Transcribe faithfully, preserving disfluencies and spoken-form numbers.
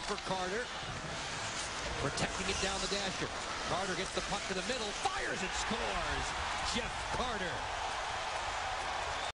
for Carter. Protecting it down the dasher. Carter gets the puck to the middle, fires and scores. Jeff Carter.